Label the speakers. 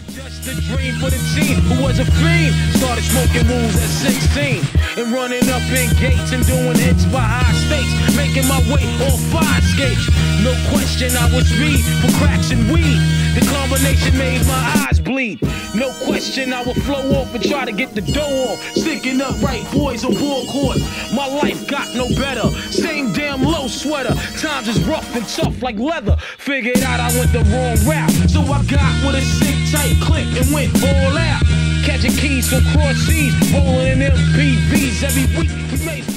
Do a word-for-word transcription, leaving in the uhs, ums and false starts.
Speaker 1: was just a dream for the teen who was a fiend. Started smoking rules at sixteen and running up in gates and doing hits by high stakes, making my way off fire skates. No question I was read for cracks and weed. The combination made my eyes bleed. No question I would flow off and try to get the dough off. Sticking up right boys on board court. My life got no better. Same damn low sweater. Times is rough and tough like leather. Figured out I went the wrong route, so I got with a sick tight click and went all out. Catching keys from cross seas, rolling in M P Vs every week. We made